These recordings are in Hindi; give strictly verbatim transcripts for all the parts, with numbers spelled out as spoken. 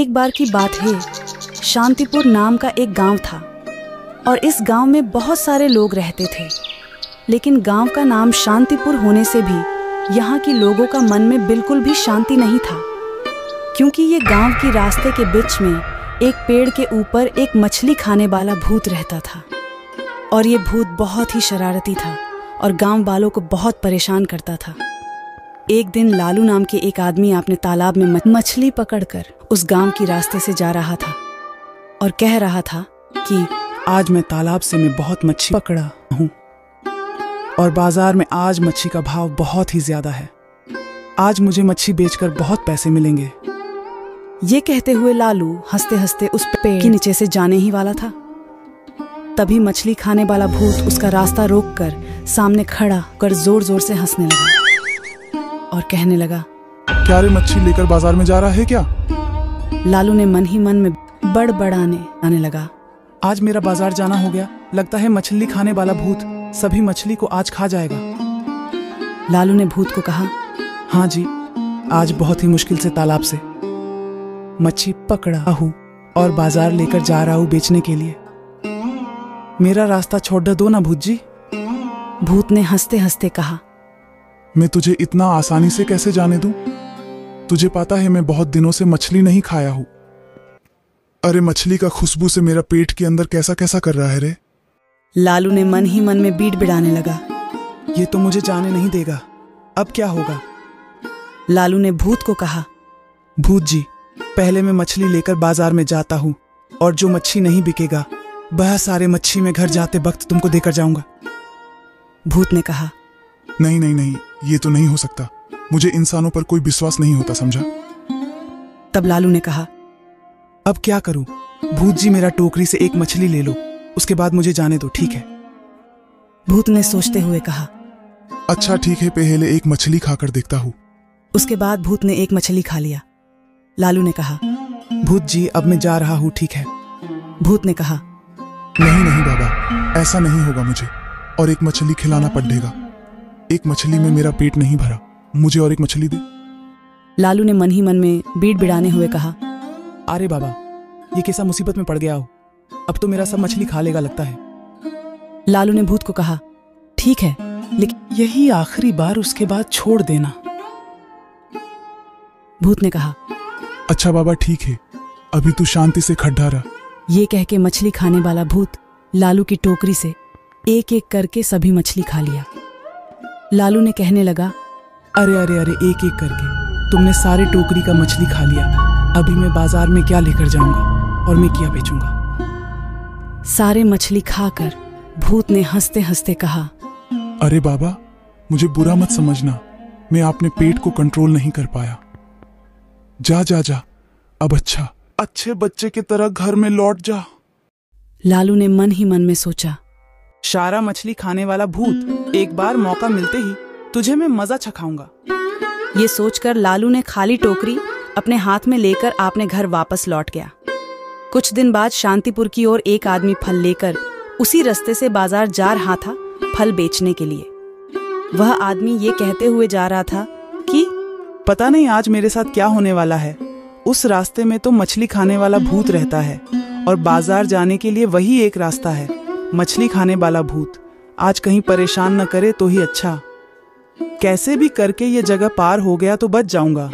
एक बार की बात है, शांतिपुर नाम का एक गांव था और इस गांव में बहुत सारे लोग रहते थे। लेकिन गांव का नाम शांतिपुर होने से भी यहाँ के लोगों का मन में बिल्कुल भी शांति नहीं था, क्योंकि ये गांव की रास्ते के बीच में एक पेड़ के ऊपर एक मछली खाने वाला भूत रहता था। और ये भूत बहुत ही शरारती था और गांव वालों को बहुत परेशान करता था। एक दिन लालू नाम के एक आदमी अपने तालाब में मछली पकड़कर उस गांव की रास्ते से जा रहा था और कह रहा था कि आज मैं तालाब से मैं बहुत मच्छी पकड़ा हूँ और बाजार में आज मच्छी का भाव बहुत ही ज्यादा है। आज मुझे मच्छी बेचकर बहुत पैसे मिलेंगे। ये कहते हुए लालू हंसते हंसते उस पेड़ के नीचे से जाने ही वाला था। तभी मछली खाने वाला भूत उसका रास्ता रोककर सामने खड़ा कर जोर जोर से हंसने लगा और कहने लगा, क्या रे मच्छी लेकर बाजार में जा रहा है क्या? लालू ने मन ही मन में बड़बड़ाने आने लगा, आज मेरा बाजार जाना हो गया। लगता है मछली खाने वाला भूत सभी मछली को आज खा जाएगा। लालू ने भूत को कहा, हाँ जी, आज बहुत ही मुश्किल से तालाब से मच्छी पकड़ा हूँ और बाजार लेकर जा रहा हूँ बेचने के लिए। मेरा रास्ता छोड़ दो ना भूत जी। भूत ने हंसते हंसते कहा, मैं तुझे इतना आसानी से कैसे जाने दूं? तुझे पता है मैं बहुत दिनों से मछली नहीं खाया हूं। अरे मछली का खुशबू से मेरा पेट के अंदर कैसा कैसा कर रहा है रे। लालू ने मन ही मन में बीट बिड़ाने लगा, ये तो मुझे जाने नहीं देगा, अब क्या होगा? लालू ने भूत को कहा, भूत जी, पहले मैं मछली लेकर बाजार में जाता हूँ और जो मच्छी नहीं बिकेगा वह सारे मच्छी में घर जाते वक्त तुमको देकर जाऊंगा। भूत ने कहा, नहीं नहीं नहीं, ये तो नहीं हो सकता। मुझे इंसानों पर कोई विश्वास नहीं होता, समझा? तब लालू ने कहा, अब क्या करूं? भूत जी, मेरा टोकरी से एक मछली ले लो, उसके बाद मुझे जाने दो, ठीक है? भूत ने सोचते हुए कहा, अच्छा ठीक है, पहले एक मछली खाकर देखता हूँ। उसके बाद भूत ने एक मछली खा लिया। लालू ने कहा, भूत जी, अब मैं जा रहा हूँ, ठीक है? भूत ने कहा, नहीं नहीं बाबा, ऐसा नहीं होगा, मुझे और एक मछली खिलाना पड़ेगा। एक मछली में मेरा पेट नहीं भरा, मुझे और एक मछली दे। लालू ने मन ही मन में बीट बिड़ाने हुए कहा, अरे बाबा, ये कैसा मुसीबत में पड़ गया हो, अब तो मेरा सब मछली खा लेगा लगता है। लालू ने भूत को कहा, ठीक है, लेकिन यही आखिरी बार, उसके बाद छोड़ देना। भूत ने कहा, अच्छा बाबा ठीक है, अभी तू शांति से खड्डा रह। ये कह के मछली खाने वाला भूत लालू की टोकरी से एक एक करके सभी मछली खा लिया। लालू ने कहने लगा, अरे अरे अरे, एक एक करके तुमने सारे टोकरी का मछली खा लिया, अभी मैं बाजार में क्या लेकर जाऊंगा और मैं क्या बेचूंगा? सारे मछली खाकर भूत ने हंसते हंसते कहा, अरे बाबा, मुझे बुरा मत समझना, मैं अपने पेट को कंट्रोल नहीं कर पाया। जा जा जा, अब अच्छा अच्छे बच्चे की तरह घर में लौट जा। लालू ने मन ही मन में सोचा, सारा मछली खाने वाला भूत, एक बार मौका मिलते ही तुझे मैं मजा चखाऊंगा। ये सोचकर लालू ने खाली टोकरी अपने हाथ में लेकर अपने घर वापस लौट गया। कुछ दिन बाद शांतिपुर की ओर एक आदमी फल लेकर उसी रास्ते से बाजार जा रहा था फल बेचने के लिए। वह आदमी ये कहते हुए जा रहा था कि पता नहीं आज मेरे साथ क्या होने वाला है। उस रास्ते में तो मछली खाने वाला भूत रहता है और बाजार जाने के लिए वही एक रास्ता है। मछली खाने वाला भूत आज कहीं परेशान न करे तो ही अच्छा। कैसे भी करके ये जगह पार हो गया तो बच जाऊंगा।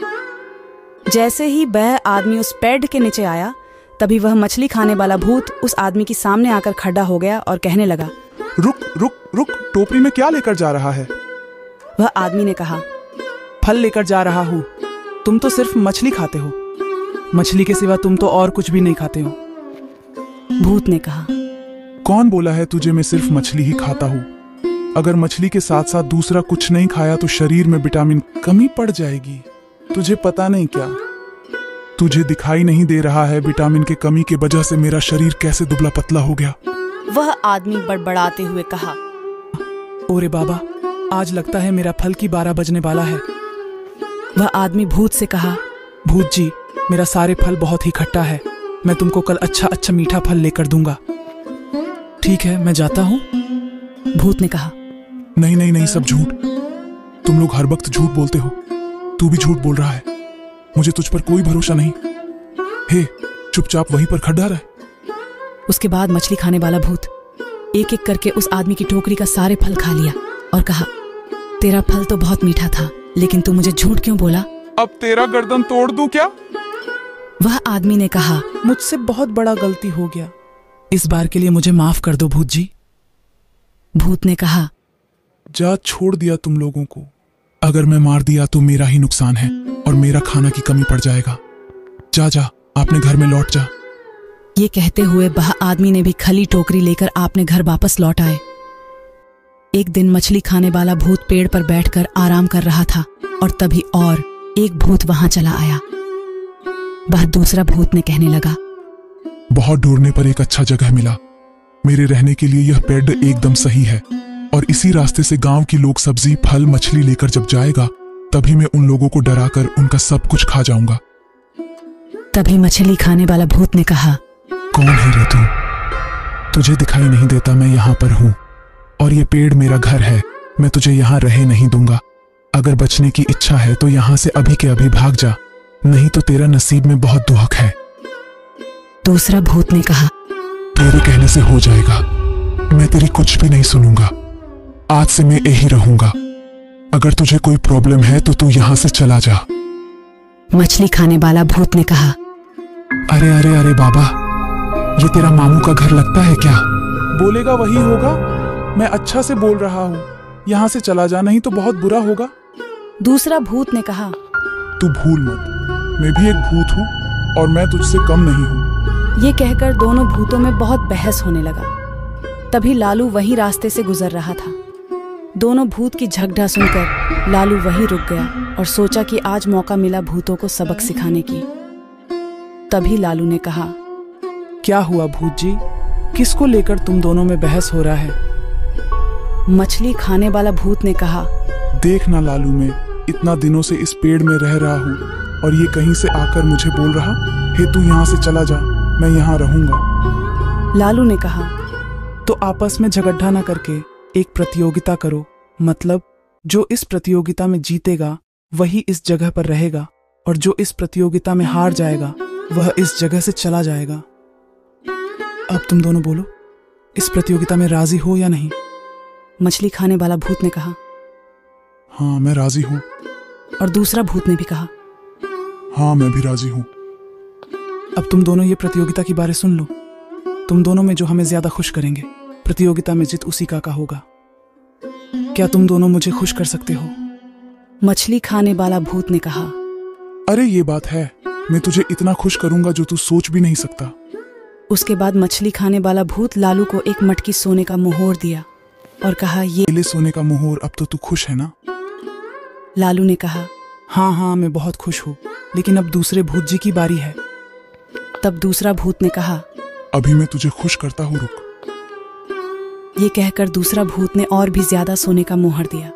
जैसे ही वह आदमी उस पेड़ के नीचे आया, तभी वह मछली खाने वाला भूत उस आदमी के सामने आकर खड़ा हो गया और कहने लगा, रुक रुक रुक, टोकरी में क्या लेकर जा रहा है? वह आदमी ने कहा, फल लेकर जा रहा हूँ। तुम तो सिर्फ मछली खाते हो, मछली के सिवा तुम तो और कुछ भी नहीं खाते हो। भूत ने कहा, कौन बोला है तुझे मैं सिर्फ मछली ही खाता हूँ? अगर मछली के साथ साथ दूसरा कुछ नहीं खाया तो शरीर में विटामिन कमी पड़ जाएगी। तुझे पता नहीं क्या? तुझे दिखाई नहीं दे रहा है विटामिन के कमी की वजह से मेरा शरीर कैसे दुबला पतला हो गया? वह आदमी बड़बड़ाते हुए कहा, ओरे बाबा, आज लगता है मेरा फल की बारह बजने वाला है। वह आदमी भूत से कहा, भूत जी, मेरा सारे फल बहुत ही खट्टा है, मैं तुमको कल अच्छा अच्छा मीठा फल लेकर दूंगा। ठीक है, मैं जाता हूँ। भूत ने कहा, नहीं नहीं नहीं, सब झूठ। तुम लोग हर वक्त झूठ बोलते हो। तू भी झूठ बोल रहा है। मुझे तुझ पर कोई भरोसा नहीं। हे, चुपचाप वहीं पर खड़ा रह। उसके बाद मछली खाने वाला भूत एक एक करके उस आदमी की टोकरी का सारे फल खा लिया और कहा, तेरा फल तो बहुत मीठा था, लेकिन तू मुझे झूठ क्यों बोला? अब तेरा गर्दन तोड़ दूं क्या? वह आदमी ने कहा, मुझसे बहुत बड़ा गलती हो गया, इस बार के लिए मुझे माफ कर दो भूत जी। भूत ने कहा, जा, छोड़ दिया तुम लोगों को। अगर मैं मार दिया तो मेरा ही नुकसान है और मेरा खाना की कमी पड़ जाएगा। जा जा, अपने घर में लौट जा। ये कहते हुए वह आदमी ने भी खाली टोकरी लेकर अपने घर वापस लौट आए। एक दिन मछली खाने वाला भूत पेड़ पर बैठकर आराम कर रहा था और तभी और एक भूत वहां चला आया। वह दूसरा भूत ने कहने लगा, बहुत ढूंढने पर एक अच्छा जगह मिला। मेरे रहने के लिए यह पेड़ एकदम सही है और इसी रास्ते से गांव की लोग सब्जी, फल, मछली लेकर जब जाएगा तभी मैं उन लोगों को डराकर उनका सब कुछ खा जाऊंगा। तभी मछली खाने वाला भूत ने कहा, कौन है रे तू? तुझे दिखाई नहीं देता मैं यहाँ पर हूँ और ये पेड़ मेरा घर है। मैं तुझे यहाँ रहे नहीं दूंगा। अगर बचने की इच्छा है तो यहाँ से अभी के अभी भाग जा, नहीं तो तेरा नसीब में बहुत दुख है। दूसरा भूत ने कहा, तेरे कहने से हो जाएगा, मैं तेरी कुछ भी नहीं सुनूंगा। आज से मैं यही रहूंगा। अगर तुझे कोई प्रॉब्लम है तो तू यहाँ से चला जा। मछली खाने वाला भूत ने कहा, अरे अरे अरे बाबा, ये तेरा मामू का घर लगता है क्या? बोलेगा वही होगा। मैं अच्छा से बोल रहा हूँ, यहाँ से चला जा, नहीं तो बहुत बुरा होगा। दूसरा भूत ने कहा, तू भूल मत, मैं भी एक भूत हूँ और मैं तुझसे कम नहीं हूँ। ये कहकर दोनों भूतों में बहुत बहस होने लगा। तभी लालू वहीं रास्ते से गुजर रहा था। दोनों भूत की झगड़ा सुनकर लालू वहीं रुक गया और सोचा कि आज मौका मिला भूतों को सबक सिखाने की। तभी लालू ने कहा, क्या हुआ भूत जी, किसको लेकर तुम दोनों में बहस हो रहा है? मछली खाने वाला भूत ने कहा, देख ना लालू, मैं इतना दिनों से इस पेड़ में रह रहा हूँ और ये कहीं से आकर मुझे बोल रहा है तू यहाँ से चला जा, मैं यहाँ रहूंगा। लालू ने कहा, तो आपस में झगड़ा ना करके एक प्रतियोगिता करो। मतलब जो इस प्रतियोगिता में जीतेगा वही इस जगह पर रहेगा और जो इस प्रतियोगिता में हार जाएगा वह इस जगह से चला जाएगा। अब तुम दोनों बोलो, इस प्रतियोगिता में राजी हो या नहीं? मछली खाने वाला भूत ने कहा, हाँ मैं राजी हूँ। और दूसरा भूत ने भी कहा, हाँ मैं भी राजी हूँ। अब तुम दोनों ये प्रतियोगिता की बातें सुन लो। तुम दोनों में जो हमें ज्यादा खुश करेंगे, प्रतियोगिता में जीत उसी का का होगा। क्या तुम दोनों मुझे खुश कर सकते हो? मछली खाने वाला भूत ने कहा, अरे ये बात है, मैं तुझे इतना खुश करूंगा जो तू सोच भी नहीं सकता। उसके बाद मछली खाने वाला भूत लालू को एक मटकी सोने का मोहर दिया और कहा, ये ले सोने का मोहर, अब तो तू खुश है ना? लालू ने कहा, हाँ हाँ मैं बहुत खुश हूँ, लेकिन अब दूसरे भूत जी की बारी है। तब दूसरा भूत ने कहा, अभी मैं तुझे खुश करता हूँ, रुक। ये कहकर दूसरा भूत ने और भी ज्यादा सोने का मोहर दिया।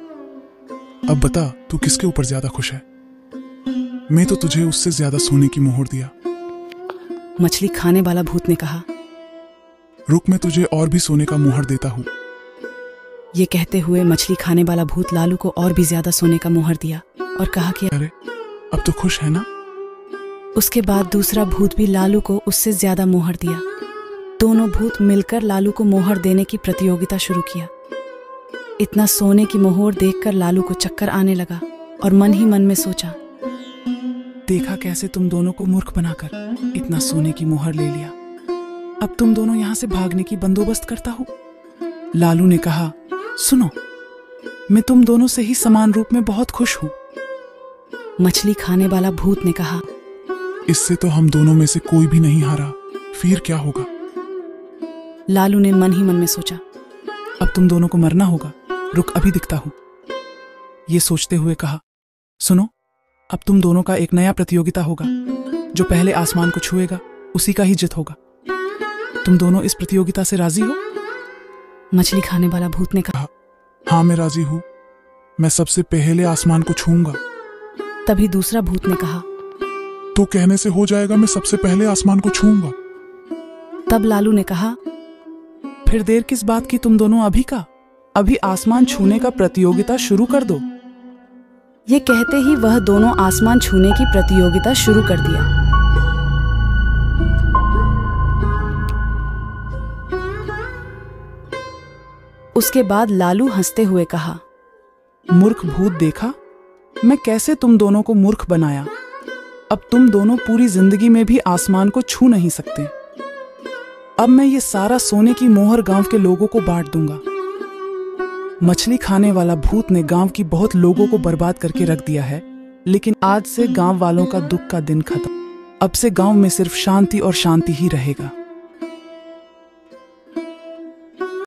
अब बता तू किसके ऊपर ज्यादा खुश है? मैं तो तुझे उससे ज्यादा सोने की मोहर दिया। मछली खाने वाला भूत ने कहा, रुक, मैं तुझे और भी सोने का मोहर देता हूँ। ये कहते हुए मछली खाने वाला भूत लालू को और भी ज्यादा सोने का मोहर दिया और कहा कि अरे अब तो खुश है ना? उसके बाद दूसरा भूत भी लालू को उससे ज्यादा मोहर दिया। दोनों भूत मिलकर लालू को मोहर देने की प्रतियोगिता शुरू किया। इतना सोने की मोहर देखकर लालू को चक्कर आने लगा और मन ही मन में सोचा, देखा कैसे तुम दोनों को मूर्ख बनाकर इतना सोने की मोहर ले लिया। अब तुम दोनों यहाँ से भागने की बंदोबस्त करता हूँ। लालू ने कहा, सुनो, मैं तुम दोनों से ही समान रूप में बहुत खुश हूँ। मछली खाने वाला भूत ने कहा, इससे तो हम दोनों में से कोई भी नहीं हारा, फिर क्या होगा? लालू ने मन ही मन में सोचा, अब तुम दोनों को मरना होगा, रुक अभी दिखता हूँ। ये सोचते हुए कहा, सुनो, अब तुम दोनों का एक नया प्रतियोगिता होगा। जो पहले आसमान को छुएगा उसी का ही जित होगा। तुम दोनों इस प्रतियोगिता से राजी हो? मछली खाने वाला भूत ने कहा, हाँ मैं राजी हूँ, मैं सबसे पहले आसमान को छूऊंगा। तभी दूसरा भूत ने कहा, तो कहने से हो जाएगा, मैं सबसे पहले आसमान को छूऊंगा। तब लालू ने कहा, फिर देर किस बात की, तुम दोनों अभी का अभी आसमान छूने का प्रतियोगिता शुरू कर दो। ये कहते ही वह दोनों आसमान छूने की प्रतियोगिता शुरू कर दिया। उसके बाद लालू हंसते हुए कहा, मूर्ख भूत, देखा मैं कैसे तुम दोनों को मूर्ख बनाया। अब तुम दोनों पूरी जिंदगी में भी आसमान को छू नहीं सकते। अब मैं ये सारा सोने की मोहर गांव के लोगों को बांट दूंगा। मछली खाने वाला भूत ने गांव की बहुत लोगों को बर्बाद करके रख दिया है, लेकिन आज से गांव वालों का दुख का दिन खत्म। अब से गांव में सिर्फ शांति और शांति ही रहेगा।